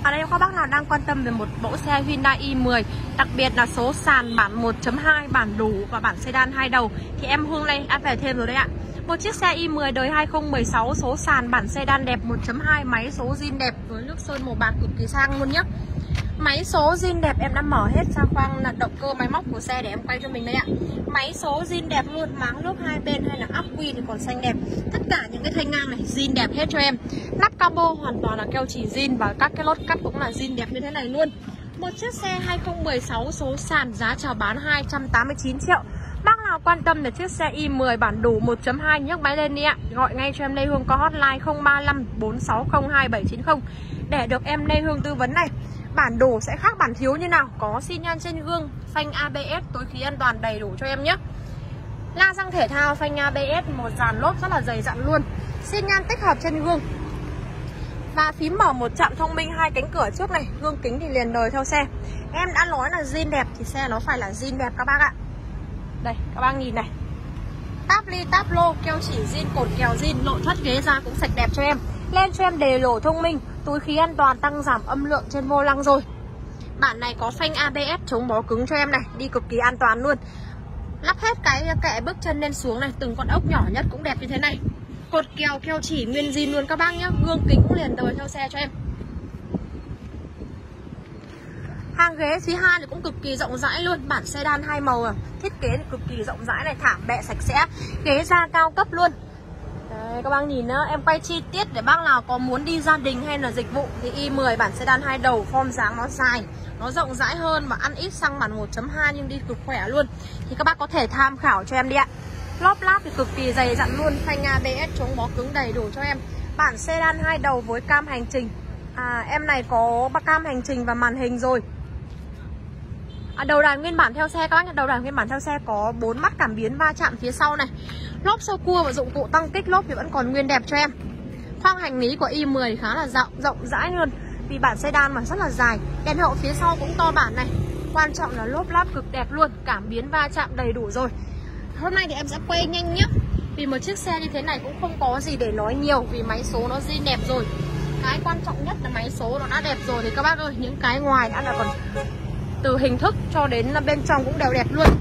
Ở đây các bác nào đang quan tâm về một mẫu xe Hyundai i10, đặc biệt là số sàn bản 1.2, bản đủ và bản sedan 2 đầu, thì em Hương đây đã về thêm rồi đấy ạ. Một chiếc xe i10 đời 2016, số sàn bản sedan đẹp 1.2, máy số zin đẹp với nước sơn màu bạc cực kỳ sang luôn nhá. Máy số zin đẹp, em đã mở hết ra khoang là động cơ máy móc của xe để em quay cho mình đây ạ. Máy số zin đẹp luôn, máng lốp hai bên hay là ắc quy thì còn xanh đẹp. Tất cả những cái thanh ngang này zin đẹp hết cho em. Nắp capo hoàn toàn là keo chỉ zin và các cái lót cắt cũng là zin đẹp như thế này luôn. Một chiếc xe 2016 số sàn, giá chào bán 289 triệu. Bác nào quan tâm về chiếc xe i10 bản đủ 1.2 nhấc máy lên đi ạ. Gọi ngay cho em Lê Hương có hotline 035 460 2790 để được em Lê Hương tư vấn này. Bản đủ sẽ khác bản thiếu như nào? Có xi nhan trên gương, phanh ABS, tối khí an toàn đầy đủ cho em nhé. La răng thể thao, phanh ABS, một dàn lốp rất là dày dặn luôn. Xi nhan tích hợp trên gương. Và phím mở một chạm thông minh, hai cánh cửa trước này, gương kính thì liền đời theo xe. Em đã nói là zin đẹp thì xe nó phải là zin đẹp các bác ạ. Đây, các bác nhìn này. Táp ly, táp lô, keo chỉ zin, cột kèo zin, nội thất ghế da cũng sạch đẹp cho em. Lên cho em đề lổ thông minh, túi khí an toàn, tăng giảm âm lượng trên vô lăng rồi. Bản này có phanh ABS chống bó cứng cho em này, đi cực kỳ an toàn luôn. Lắp hết cái kệ bước chân lên xuống này, từng con ốc nhỏ nhất cũng đẹp như thế này. Cột kèo keo chỉ nguyên zin luôn các bác nhé. Gương kính cũng liền đời theo xe cho em. Hàng ghế phía 2 thì cũng cực kỳ rộng rãi luôn. Bản sedan 2 màu à. Thiết kế thì cực kỳ rộng rãi này, thảm bẹ sạch sẽ. Ghế da cao cấp luôn. Đấy, các bác nhìn nữa, em quay chi tiết để bác nào có muốn đi gia đình hay là dịch vụ thì i10 bản sedan 2 đầu, form dáng nó dài, nó rộng rãi hơn và ăn ít xăng bản 1.2 nhưng đi cực khỏe luôn. Thì các bác có thể tham khảo cho em đi ạ. Lốp láp thì cực kỳ dày dặn luôn, phanh ABS chống bó cứng đầy đủ cho em. Bản sedan 2 đầu với cam hành trình. Em này có cam hành trình và màn hình rồi. Đầu đài nguyên bản theo xe các bác nhé, đầu đài nguyên bản theo xe có 4 mắt cảm biến va chạm phía sau này. Lốp sơ cua và dụng cụ tăng kích lốp thì vẫn còn nguyên đẹp cho em. Khoang hành lý của i10 khá là rộng rãi luôn, vì bản sedan mà rất là dài. Đèn hậu phía sau cũng to bản này. Quan trọng là lốp láp cực đẹp luôn, cảm biến va chạm đầy đủ rồi. Hôm nay thì em sẽ quay nhanh nhé, vì một chiếc xe như thế này cũng không có gì để nói nhiều, vì máy số nó zin đẹp rồi. Cái quan trọng nhất là máy số nó đã đẹp rồi thì các bác ơi, những cái ngoài đã là còn từ hình thức cho đến bên trong cũng đều đẹp luôn.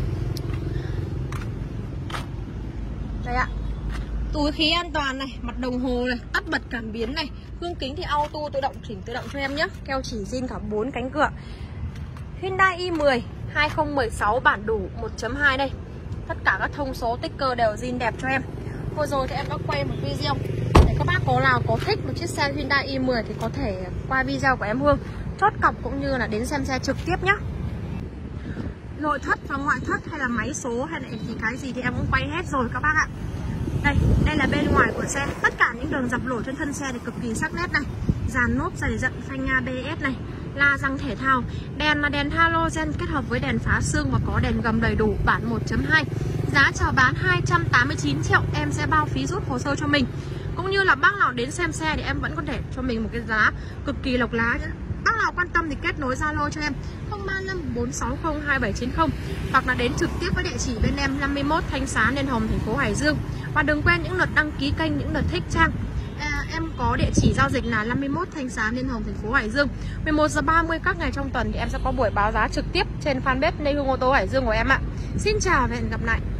Đây ạ. Túi khí an toàn này, mặt đồng hồ này, tắt bật cảm biến này, gương kính thì auto tự động, chỉnh tự động cho em nhé. Keo chỉ zin cả 4 cánh cửa. Hyundai i10 2016 bản đủ 1.2 đây. Tất cả các thông số tích cơ đều zin đẹp cho em. Vừa rồi thì em đã quay một video để các bác có nào có thích một chiếc xe Hyundai i10 thì có thể qua video của em Hương chốt cọc cũng như là đến xem xe trực tiếp nhé. Nội thất và ngoại thất hay là máy số hay là thì cái gì thì em cũng quay hết rồi các bác ạ. Đây là bên ngoài của xe. Tất cả những đường dập lỗ trên thân xe thì cực kỳ sắc nét này. Dàn lốp dày dặn, phanh ABS này, la răng thể thao. Đèn là đèn halogen kết hợp với đèn phá sương và có đèn gầm đầy đủ, bản 1.2. Giá chào bán 289 triệu. Em sẽ bao phí rút hồ sơ cho mình. Cũng như là bác nào đến xem xe thì em vẫn có thể cho mình một cái giá cực kỳ lộc lá nhé. Bác nào quan tâm thì kết nối Zalo cho em 035 460 2790 hoặc là đến trực tiếp với địa chỉ bên em 51 Thanh Xá Liên Hồng, thành phố Hải Dương. Và đừng quên những lượt đăng ký kênh, những lượt thích trang. Em có địa chỉ giao dịch là 51 Thanh Xá Liên Hồng, thành phố Hải Dương. 11h30 các ngày trong tuần thì em sẽ có buổi báo giá trực tiếp trên fanpage Lê Hương ô tô Hải Dương của em ạ. Xin chào và hẹn gặp lại.